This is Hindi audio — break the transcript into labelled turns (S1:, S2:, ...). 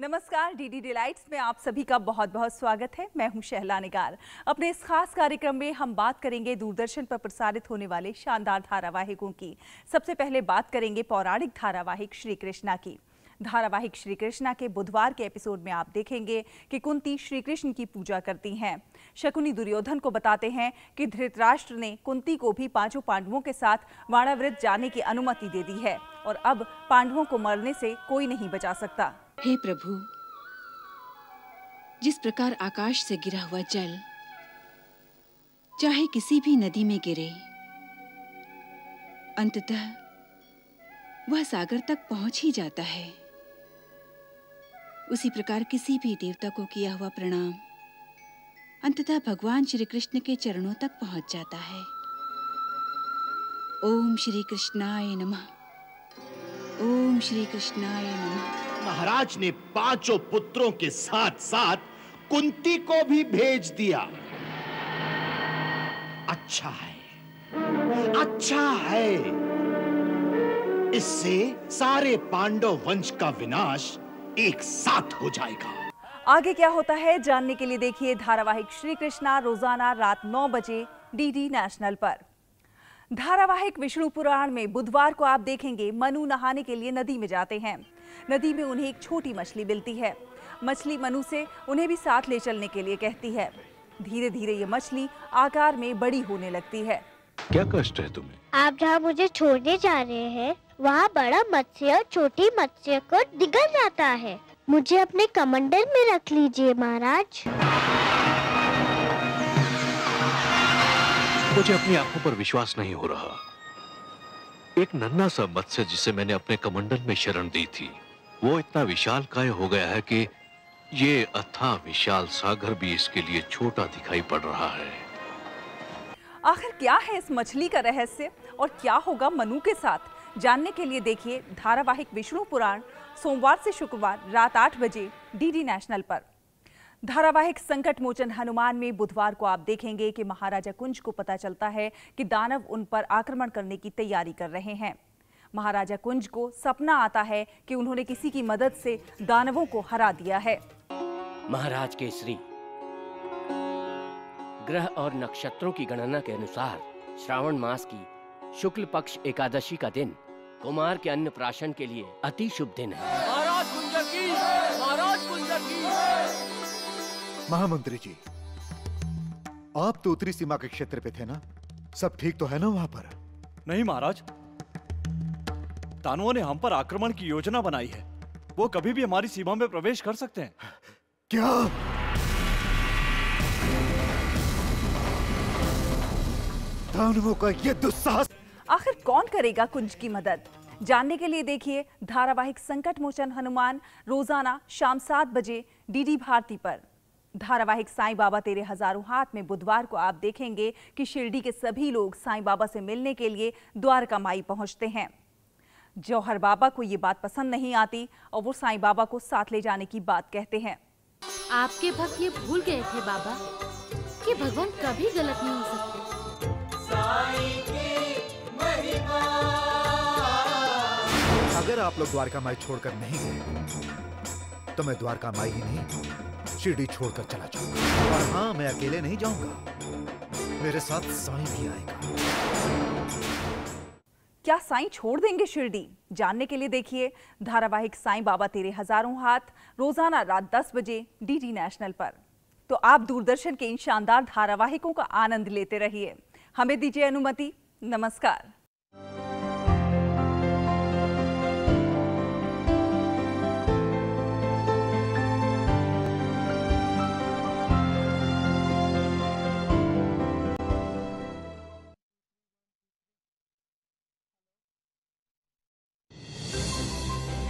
S1: नमस्कार, डीडी डिलाइट्स में आप सभी का बहुत बहुत स्वागत है। मैं हूं शहला निगार। अपने इस खास कार्यक्रम में हम बात करेंगे दूरदर्शन पर प्रसारित होने वाले शानदार धारावाहिकों की। सबसे पहले बात करेंगे पौराणिक धारावाहिक श्री कृष्णा की। धारावाहिक श्री कृष्णा के बुधवार के एपिसोड में आप देखेंगे कि कुंती श्री कृष्ण की पूजा करती हैं। शकुनी दुर्योधन को बताते हैं कि धृतराष्ट्र ने कुंती को भी पांचों पांडवों के साथ वाणावृत जाने की अनुमति दे दी है और अब पांडवों को मरने से कोई नहीं बचा सकता।
S2: हे प्रभु, जिस प्रकार आकाश से गिरा हुआ जल चाहे किसी भी नदी में गिरे, अंततः वह सागर तक पहुंच ही जाता है, उसी प्रकार किसी भी देवता को किया हुआ प्रणाम अंततः भगवान श्री कृष्ण के चरणों तक पहुंच जाता है। ओम श्री कृष्णाय नमः। ओम श्री कृष्णाय नमः।
S3: महाराज ने पांचों पुत्रों के साथ साथ कुंती को भी भेज दिया। अच्छा है, अच्छा है। इससे सारे पांडव वंश का विनाश एक साथ हो जाएगा।
S1: आगे क्या होता है जानने के लिए देखिए धारावाहिक श्री कृष्णा रोजाना रात 9 बजे डीडी नेशनल पर। धारावाहिक विष्णु पुराण में बुधवार को आप देखेंगे मनु नहाने के लिए नदी में जाते हैं। नदी में उन्हें एक छोटी मछली मिलती है। मछली मनु से उन्हें भी साथ ले चलने के लिए कहती है। धीरे धीरे ये मछली आकार में बड़ी होने लगती है।
S4: क्या कष्ट है तुम्हें?
S5: आप जहाँ मुझे छोड़ने जा रहे हैं वहाँ बड़ा मत्स्य छोटी मत्स्य को निगल जाता है। मुझे अपने कमंडल में रख लीजिए महाराज।
S4: मुझे अपनी आंखों पर विश्वास नहीं हो रहा। एक नन्हा सा मत्स्य जिसे मैंने अपने कमंडल में शरण दी थी, वो इतना विशालकाय हो गया है कि ये अथाह विशाल सागर भी इसके लिए छोटा दिखाई पड़ रहा है।
S1: आखिर क्या है इस मछली का रहस्य और क्या होगा मनु के साथ, जानने के लिए देखिए धारावाहिक विष्णु पुराण सोमवार से शुक्रवार रात 8 बजे डीडी नेशनल पर। धारावाहिक संकट मोचन हनुमान में बुधवार को आप देखेंगे कि महाराजा कुंज को पता चलता है कि दानव उन पर आक्रमण करने की तैयारी कर रहे हैं। महाराजा कुंज को सपना आता है कि उन्होंने किसी की मदद से दानवों को हरा दिया है।
S6: महाराज केसरी, ग्रह और नक्षत्रों की गणना के अनुसार श्रावण मास की शुक्ल पक्ष एकादशी का दिन कुमार के अन्नप्राशन के लिए अति शुभ दिन है।
S7: महाराज कुंजर की, महाराज कुंजर की।
S8: महामंत्री जी, आप तो उत्तरी सीमा के क्षेत्र पे थे ना? सब ठीक तो है ना वहां पर?
S7: नहीं महाराज, दानवों ने हम पर आक्रमण की योजना बनाई है। वो कभी भी हमारी सीमा में प्रवेश कर सकते हैं।
S8: क्या? दानवों का ये दुस्साहस!
S1: आखिर कौन करेगा कुंज की मदद, जानने के लिए देखिए धारावाहिक संकट मोचन हनुमान रोजाना शाम 7 बजे डीडी भारती पर। धारावाहिक साईं बाबा तेरे हजारों हाथ में बुधवार को आप देखेंगे कि शिरडी के सभी लोग साईं बाबा से मिलने के लिए द्वारका माई पहुंचते हैं। जौहर बाबा को ये बात पसंद नहीं आती और वो साईं बाबा को साथ ले जाने की बात कहते हैं।
S9: आपके भक्त ये भूल गए थे बाबा कि भगवान कभी गलत नहीं हो सकते।
S8: अगर आप लोग द्वारका माई छोड़कर नहीं गए तो मैं द्वारका माई ही नहीं शिरडी छोड़कर चला जाऊंगा। और हाँ, मैं अकेले नहीं जाऊंगा, मेरे साथ साईं भी आएगा।
S1: क्या साईं छोड़ देंगे शिरडी, जानने के लिए देखिए धारावाहिक साईं बाबा तेरे हजारों हाथ रोजाना रात 10 बजे डीडी नेशनल पर। तो आप दूरदर्शन के इन शानदार धारावाहिकों का आनंद लेते रहिए। हमें दीजिए अनुमति। नमस्कार।